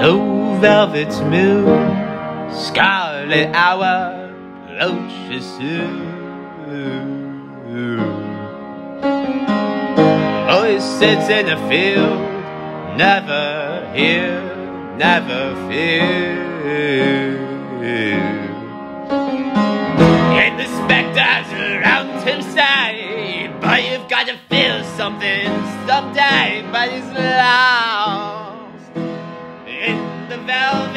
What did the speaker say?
No velvet moon, scarlet hour approaches soon. Oh, he sits in a field, never hear, never fear. And the spectres around him say, but you've got to feel something someday. But he's lost in the velvet